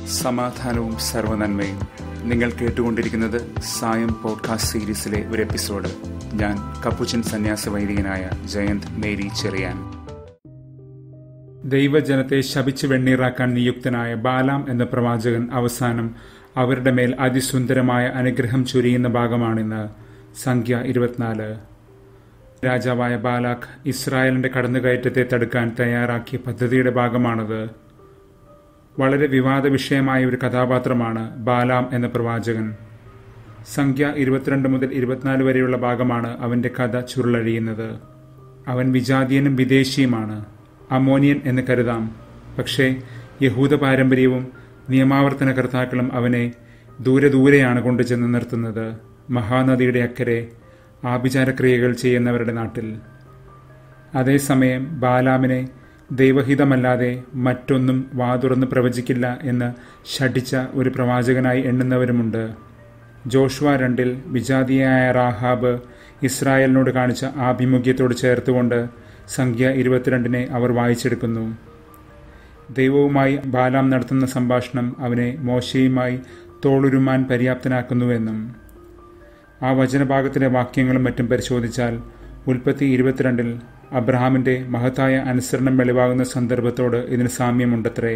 സമാധാനവും സർവ്വനന്മയും. നിങ്ങൾ കേട്ടുകൊണ്ടിരിക്കുന്നത് സായം പോഡ്കാസ്റ്റ് സീരീസിലെ ഒരു എപ്പിസോഡ്. ഞാൻ കപ്പുച്ചൻ സന്യാസ വൈദികനായ ജയന്ത് മേരി ചെറിയാൻ. ദൈവജനത്തെ ശപിച്ചു വെണ്ണീറാക്കാൻ നിയുക്തനായ ബാലാം എന്ന പ്രവാചകൻ അവസാനം അവരുടെ മേൽ അതിസുന്ദരമായ അനുഗ്രഹം ചൊരിയുന്ന ഭാഗമാണിന്ന്. സംഖ്യ 24. രാജാവായ ബാലാഖ് ഇസ്രായേലിന്റെ കടന്നുകയറ്റത്തെ തടുക്കാൻ തയ്യാറാക്കിയ പദ്ധതിയുടെ ഭാഗമാണത്. വളരെ വിവാദ വിഷയമായ ഒരു കഥാപാത്രമാണ് ബാലാം എന്ന പ്രവാചകൻ. സംഖ്യ 22 മുതൽ 24 വരെയുള്ള ഭാഗമാണ് അവന്റെ കഥ ചുരുളഴിയുന്നത്. അവൻ വിജാതീയനും വിദേശിയുമാണ്, അമോനിയൻ എന്ന് കരുതാം. പക്ഷേ യഹൂദ പാരമ്പര്യവും നിയമാവർത്തന കർത്താക്കളും അവനെ ദൂരെയാണ് കൊണ്ടുചെന്ന് നിർത്തുന്നത്, മഹാനദിയുടെ അക്കരെ ആഭിചാരക്രിയകൾ ചെയ്യുന്നവരുടെ നാട്ടിൽ. അതേസമയം ബാലാമിനെ ദൈവഹിതമല്ലാതെ മറ്റൊന്നും വാതുറന്ന് പ്രവചിക്കില്ല എന്ന് ശഠിച്ച ഒരു പ്രവാചകനായി എണ്ണുന്നവരുമുണ്ട്. ജോഷുവ 2 വിജാതിയായ റാഹാബ് ഇസ്രായേലിനോട് കാണിച്ച ആഭിമുഖ്യത്തോട് ചേർത്തുകൊണ്ട് സംഖ്യ 22 അവർ വായിച്ചെടുക്കുന്നു. ദൈവവുമായി ബാലാം നടത്തുന്ന സംഭാഷണം അവനെ മോശയുമായി തോളുരുമാൻ പര്യാപ്തനാക്കുന്നുവെന്നും. ആ വചനഭാഗത്തിലെ വാക്യങ്ങളും മറ്റും പരിശോധിച്ചാൽ ഉൽപ്പത്തി 22 അബ്രഹാമിന്റെ മഹത്തായ അനുസരണം വെളിവാകുന്ന സന്ദർഭത്തോട് ഇതിന് സാമ്യമുണ്ടത്രേ.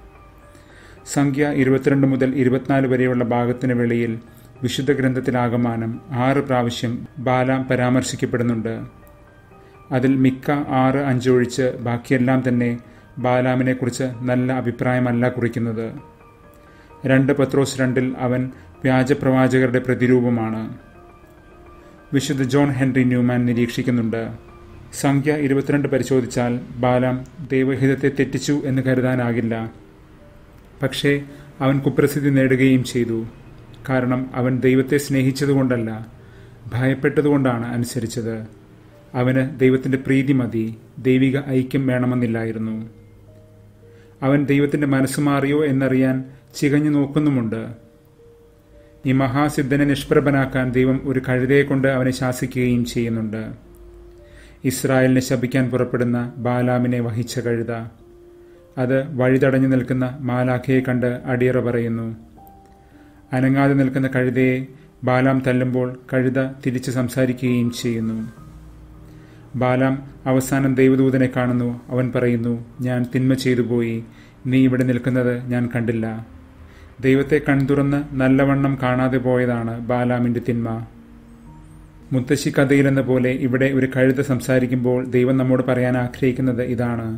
സംഖ്യ 22 മുതൽ 24 വരെയുള്ള ഭാഗത്തിന് വെളിയിൽ വിശുദ്ധ ഗ്രന്ഥത്തിലാകമാനം 6 പ്രാവശ്യം ബാലാം പരാമർശിക്കപ്പെടുന്നുണ്ട്. അതിൽ മിക്ക 6-5 ഒഴിച്ച് ബാക്കിയെല്ലാം തന്നെ ബാലാമിനെ കുറിച്ച് നല്ല അഭിപ്രായമല്ല കുറിക്കുന്നത്. 2 പത്രോസ് 2 അവൻ വ്യാജപ്രവാചകരുടെ പ്രതിരൂപമാണ്. വിശുദ്ധ ജോൺ ഹെൻറി ന്യൂമാൻ നിരീക്ഷിക്കുന്നുണ്ട്, സംഖ്യ 22 പരിശോധിച്ചാൽ ബാലാം ദൈവഹിതത്തെ തെറ്റിച്ചു എന്ന് കരുതാനാകില്ല. പക്ഷേ അവൻ കുപ്രസിദ്ധി നേടുകയും ചെയ്തു. കാരണം അവൻ ദൈവത്തെ സ്നേഹിച്ചതുകൊണ്ടല്ല, ഭയപ്പെട്ടതുകൊണ്ടാണ് അനുസരിച്ചത്. അവന് ദൈവത്തിൻ്റെ പ്രീതി മതി, ദൈവിക ഐക്യം വേണമെന്നില്ലായിരുന്നു. അവൻ ദൈവത്തിൻ്റെ മനസ്സ് മാറിയോ എന്നറിയാൻ ചികഞ്ഞു നോക്കുന്നുമുണ്ട്. ഈ മഹാസിദ്ധനെ നിഷ്പ്രഭനാക്കാൻ ദൈവം ഒരു കഴുതയെ കൊണ്ട് അവനെ ശാസിക്കുകയും ചെയ്യുന്നുണ്ട്. ഇസ്രായേലിനെ ശപിക്കാൻ പുറപ്പെടുന്ന ബാലാമിനെ വഹിച്ച കഴുത, അത് വഴിതടഞ്ഞു നിൽക്കുന്ന മാലാഖയെ കണ്ട് അടിയറ പറയുന്നു. അനങ്ങാതെ നിൽക്കുന്ന കഴുതയെ ബാലാം തല്ലുമ്പോൾ കഴുത തിരിച്ച് സംസാരിക്കുകയും ചെയ്യുന്നു. ബാലാം അവസാനം ദൈവദൂതനെ കാണുന്നു. അവൻ പറയുന്നു, ഞാൻ തിന്മ ചെയ്തു പോയി, നീ ഇവിടെ നിൽക്കുന്നത് ഞാൻ കണ്ടില്ല. ദൈവത്തെ കൺതുറന്ന് നല്ലവണ്ണം കാണാതെ പോയതാണ് ബാലാമിന്റെ തിന്മ. മുത്തശ്ശി കഥയിലെന്ന പോലെ ഇവിടെ ഒരു കഴുത സംസാരിക്കുമ്പോൾ ദൈവം നമ്മോട് പറയാൻ ആഗ്രഹിക്കുന്നത് ഇതാണ്: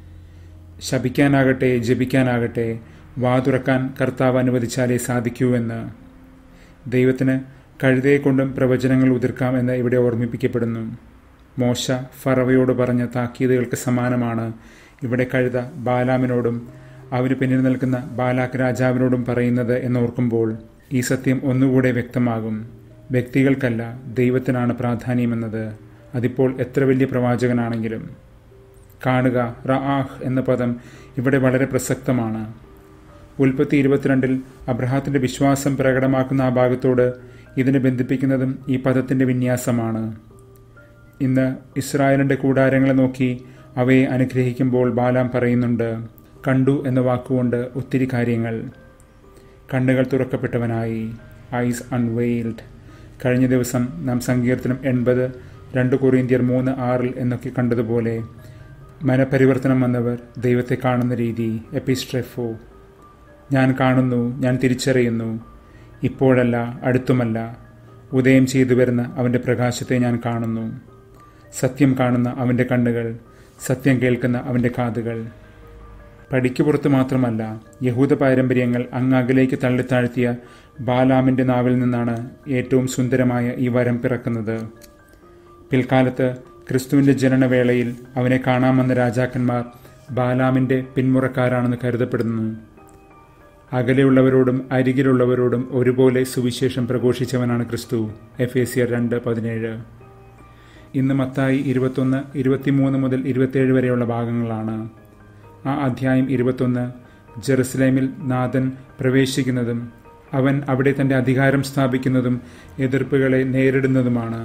ശപിക്കാനാകട്ടെ ജപിക്കാനാകട്ടെ വാതുറക്കാൻ കർത്താവ് അനുവദിച്ചാലേ സാധിക്കൂ എന്ന്. ദൈവത്തിന് കഴുതയെ കൊണ്ടും പ്രവചനങ്ങൾ ഉതിർക്കാം എന്ന് ഇവിടെ ഓർമ്മിപ്പിക്കപ്പെടുന്നു. മോശ ഫറവയോട് പറഞ്ഞ താക്കീതുകൾക്ക് സമാനമാണ് ഇവിടെ കഴുത ബാലാമിനോടും അവന് പിന്നിൽ നിൽക്കുന്ന ബാലാക്ക് രാജാവിനോടും പറയുന്നത് എന്നോർക്കുമ്പോൾ ഈ സത്യം ഒന്നുകൂടെ വ്യക്തമാകും. വ്യക്തികൾക്കല്ല, ദൈവത്തിനാണ് പ്രാധാന്യമെന്നത്, അതിപ്പോൾ എത്ര വലിയ പ്രവാചകനാണെങ്കിലും. കാണുക, റആഹ് എന്ന പദം ഇവിടെ വളരെ പ്രസക്തമാണ്. ഉൽപ്പത്തി 22 അബ്രഹാത്തിന്റെ വിശ്വാസം പ്രകടമാക്കുന്ന ആ ഭാഗത്തോട് ഇതിനെ ബന്ധിപ്പിക്കുന്നതും ഈ പദത്തിന്റെ വിന്യാസമാണ്. ഇന്ന് ഇസ്രായേലിന്റെ കൂടാരങ്ങളെ നോക്കി അവയെ അനുഗ്രഹിക്കുമ്പോൾ ബാലാം പറയുന്നുണ്ട്, കണ്ടു എന്ന വാക്കുകൊണ്ട് ഒത്തിരി കാര്യങ്ങൾ. കണ്ണുകൾ തുറക്കപ്പെട്ടവനായി, ഐസ് അൺവെയിൽഡ്. കഴിഞ്ഞ ദിവസം നാം സങ്കീർത്തനം 80, 2 കൊറിന്ത്യർ 3:6 എന്നൊക്കെ കണ്ടതുപോലെ മനപരിവർത്തനം വന്നവർ ദൈവത്തെ കാണുന്ന രീതി, എപ്പിസ്ട്രെഫോ. ഞാൻ കാണുന്നു, ഞാൻ തിരിച്ചറിയുന്നു, ഇപ്പോഴല്ല അടുത്തുമല്ല, ഉദയം ചെയ്തു വരുന്ന അവൻ്റെ പ്രകാശത്തെ ഞാൻ കാണുന്നു. സത്യം കാണുന്ന അവൻ്റെ കണ്ണുകൾ, സത്യം കേൾക്കുന്ന അവൻ്റെ കാതുകൾ. പടിക്ക് പുറത്ത് മാത്രമല്ല, യഹൂദ പാരമ്പര്യങ്ങൾ അങ്ങകലേക്ക് തള്ളിത്താഴ്ത്തിയ ബാലാമിന്റെ നാവിൽ നിന്നാണ് ഏറ്റവും സുന്ദരമായ ഈ വരം പിറക്കുന്നത്. പിൽക്കാലത്ത് ക്രിസ്തുവിന്റെ ജനനവേളയിൽ അവനെ കാണാമെന്ന രാജാക്കന്മാർ ബാലാമിന്റെ പിന്മുറക്കാരാണെന്ന് കരുതപ്പെടുന്നു. അകലെയുള്ളവരോടും അരികിലുള്ളവരോടും ഒരുപോലെ സുവിശേഷം പ്രഘോഷിച്ചവനാണ് ക്രിസ്തു. എഫേസ്യർ 2:17. ഇന്ന് മത്തായി 21, 23 മുതൽ 27 വരെയുള്ള ഭാഗങ്ങളാണ്. ആ അധ്യായം 21 ജെറുസലേമിൽ നാഥൻ പ്രവേശിക്കുന്നതും അവൻ അവിടെ തൻ്റെ അധികാരം സ്ഥാപിക്കുന്നതും എതിർപ്പുകളെ നേരിടുന്നതുമാണ്.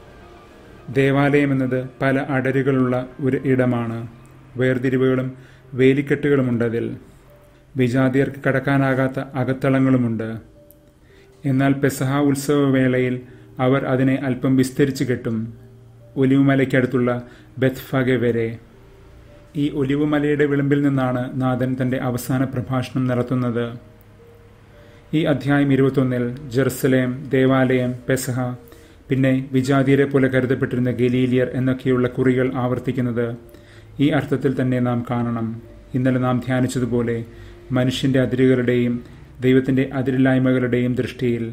ദേവാലയം എന്നത് പല അടരുകളുള്ള ഒരു ഇടമാണ്. വേർതിരിവുകളും വേലിക്കെട്ടുകളുമുണ്ടതിൽ. വിജാതിയർക്ക് കടക്കാനാകാത്ത അകത്തളങ്ങളുമുണ്ട്. എന്നാൽ പെസഹ ഉത്സവവേളയിൽ അവർ അതിനെ അല്പം വിസ്തരിച്ചു കെട്ടും, ഒലിവുമലയ്ക്കടുത്തുള്ള ബെത്ഫഗെ വരെ. ഈ ഒലിവുമലയുടെ വിളിമ്പിൽ നിന്നാണ് നാഥൻ തന്റെ അവസാന പ്രഭാഷണം നടത്തുന്നത്. ഈ അധ്യായം 21 ജെറുസലേം, ദേവാലയം, പെസഹ, പിന്നെ വിജാതിയരെ പോലെ കരുതപ്പെട്ടിരുന്ന ഗലീലിയർ എന്നൊക്കെയുള്ള കുറികൾ ആവർത്തിക്കുന്നത് ഈ അർത്ഥത്തിൽ തന്നെ നാം കാണണം. ഇന്നലെ നാം ധ്യാനിച്ചതുപോലെ മനുഷ്യന്റെ അതിരുകളുടെയും ദൈവത്തിന്റെ അതിരില്ലായ്മകളുടെയും ദൃഷ്ടിയിൽ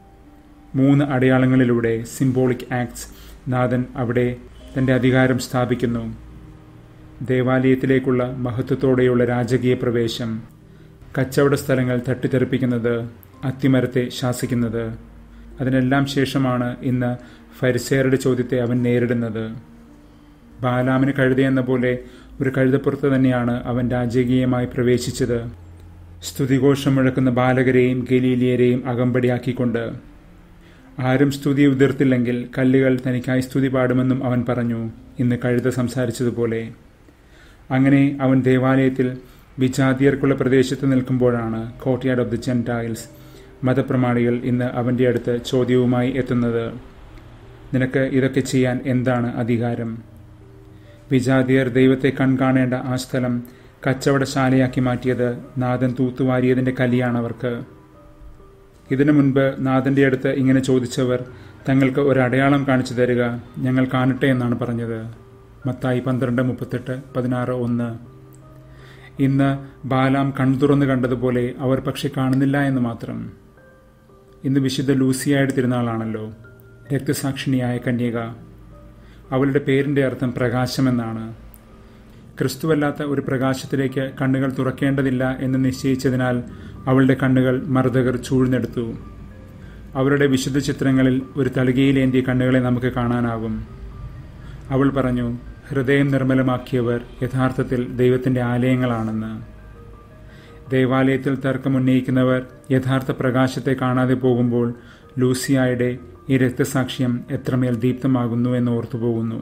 3 അടയാളങ്ങളിലൂടെ, സിംബോളിക് ആക്ട്സ്, നാഥൻ അവിടെ തന്റെ അധികാരം സ്ഥാപിക്കുന്നു. ദേവാലയത്തിലേക്കുള്ള മഹത്വത്തോടെയുള്ള രാജകീയ പ്രവേശം, കച്ചവട സ്ഥലങ്ങൾ തട്ടിത്തെറിപ്പിക്കുന്നത്, അത്തിമരത്തെ ശാസിക്കുന്നത്. അതിനെല്ലാം ശേഷമാണ് ഇന്ന് ഫരിസേയരുടെ ചോദ്യത്തെ അവൻ നേരിടുന്നത്. ബാലാമിന് കഴുതയെന്ന പോലെ ഒരു കഴുതപ്പുറത്ത് തന്നെയാണ് അവൻ രാജകീയമായി പ്രവേശിച്ചത്, സ്തുതിഘോഷം മുഴക്കുന്ന ബാലകരെയും ഗലീലിയരെയും അകമ്പടിയാക്കിക്കൊണ്ട്. ആരും സ്തുതി ഉതിർത്തില്ലെങ്കിൽ കല്ലുകൾ തനിക്കായി സ്തുതി പാടുമെന്നും അവൻ പറഞ്ഞു, ഇന്ന് കഴുത സംസാരിച്ചതുപോലെ. അങ്ങനെ അവൻ ദേവാലയത്തിൽ വിജാതിയർക്കുള്ള പ്രദേശത്ത് നിൽക്കുമ്പോഴാണ് കോർട്ട്യാർഡ് ഓഫ് ദി ജെന്റൈൽസ് മതപ്രമാണികൾ ഇന്ന് അവൻ്റെ അടുത്ത് ചോദ്യവുമായി എത്തുന്നത്. നിനക്ക് ഇതൊക്കെ ചെയ്യാൻ എന്താണ് അധികാരം? വിജാതിയർ ദൈവത്തെ കൺകാണേണ്ട ആ സ്ഥലം കച്ചവടശാലയാക്കി മാറ്റിയത് നാഥൻ തൂത്തുവാരിയതിൻ്റെ കലിയാണവർക്ക്. ഇതിനു മുൻപ് നാഥൻ്റെ അടുത്ത് ഇങ്ങനെ ചോദിച്ചവർ തങ്ങൾക്ക് ഒരു അടയാളം കാണിച്ചു തരിക, ഞങ്ങൾ കാണട്ടെ എന്നാണ് പറഞ്ഞത്. മത്തായി 12:38, 16:1. ഇന്ന് ബാലാം കൺതുറന്ന് കണ്ടതുപോലെ അവർ പക്ഷെ കാണുന്നില്ല എന്ന് മാത്രം. ഇന്ന് വിശുദ്ധ ലൂസിയായുടെ തിരുനാളാണല്ലോ, രക്തസാക്ഷിണിയായ കന്യക. അവളുടെ പേരിൻ്റെ അർത്ഥം പ്രകാശമെന്നാണ്. ക്രിസ്തുവല്ലാത്ത ഒരു പ്രകാശത്തിലേക്ക് കണ്ണുകൾ തുറക്കേണ്ടതില്ല എന്ന് നിശ്ചയിച്ചതിനാൽ അവളുടെ കണ്ണുകൾ മർദ്ദകർ ചൂഴ്ന്നെടുത്തു. അവരുടെ വിശുദ്ധ ചിത്രങ്ങളിൽ ഒരു തളികയിലേന്തിയ കണ്ണുകളെ നമുക്ക് കാണാനാകും. അവൾ പറഞ്ഞു, ഹൃദയം നിർമ്മലമാക്കിയവർ യഥാർത്ഥത്തിൽ ദൈവത്തിൻ്റെ ആലയങ്ങളാണെന്ന്. ദേവാലയത്തിൽ തർക്കമുന്നയിക്കുന്നവർ യഥാർത്ഥ പ്രകാശത്തെ കാണാതെ പോകുമ്പോൾ ലൂസിയായുടെ ഈ രക്തസാക്ഷ്യം എത്രമേൽ ദീപ്തമാകുന്നു എന്ന് ഓർത്തുപോകുന്നു.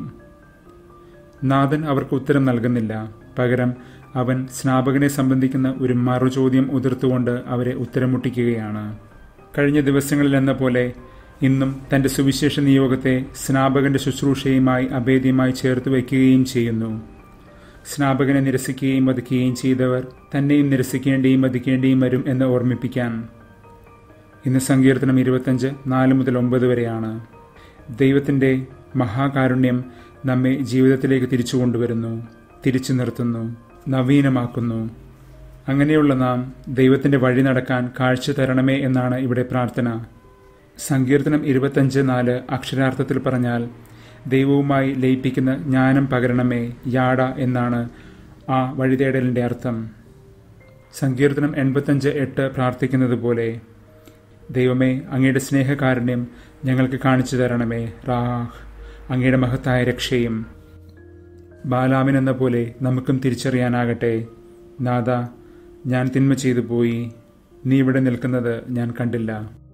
നാഥൻ അവർക്ക് ഉത്തരം നൽകുന്നില്ല. പകരം അവൻ സ്നാപകനെ സംബന്ധിക്കുന്ന ഒരു മറുചോദ്യം ഉതിർത്തുകൊണ്ട് അവരെ ഉത്തരം മുട്ടിക്കുകയാണ്. കഴിഞ്ഞ ദിവസങ്ങളിലെന്ന പോലെ ഇന്നും തന്റെ സുവിശേഷ നിയോഗത്തെ സ്നാപകന്റെ ശുശ്രൂഷയുമായി അഭേദ്യമായി ചേർത്ത് വയ്ക്കുകയും ചെയ്യുന്നു. സ്നാപകനെ നിരസിക്കുകയും വധിക്കുകയും ചെയ്തവർ തന്നെയും നിരസിക്കേണ്ടിയും വധിക്കേണ്ടിയും വരും എന്ന് ഓർമ്മിപ്പിക്കാൻ. ഇന്ന് സങ്കീർത്തനം 25, 4-9 വരെയാണ്. ദൈവത്തിൻ്റെ മഹാകാരുണ്യം നമ്മെ ജീവിതത്തിലേക്ക് തിരിച്ചു കൊണ്ടുവരുന്നു, തിരിച്ചു നിർത്തുന്നു, നവീനമാക്കുന്നു. അങ്ങനെയുള്ള നാം ദൈവത്തിൻ്റെ വഴി നടക്കാൻ കാഴ്ച തരണമേ എന്നാണ് ഇവിടെ പ്രാർത്ഥന. സങ്കീർത്തനം 25:4 അക്ഷരാർത്ഥത്തിൽ പറഞ്ഞാൽ ദൈവവുമായി ലയിപ്പിക്കുന്ന ജ്ഞാനം പകരണമേ, യാഡ എന്നാണ് ആ വഴിതേടലിൻ്റെ അർത്ഥം. സങ്കീർത്തനം 85:8 പ്രാർത്ഥിക്കുന്നത് പോലെ, ദൈവമേ അങ്ങയുടെ സ്നേഹകാരുണ്യം ഞങ്ങൾക്ക് കാണിച്ചു തരണമേ, റാഹ് അങ്ങയുടെ മഹത്തായ രക്ഷയും. ബാലാമിനെന്ന പോലെ നമുക്കും തിരിച്ചറിയാനാകട്ടെ, നാഥ ഞാൻ തിന്മ ചെയ്തു പോയി, നീ ഇവിടെ നിൽക്കുന്നത് ഞാൻ കണ്ടില്ല.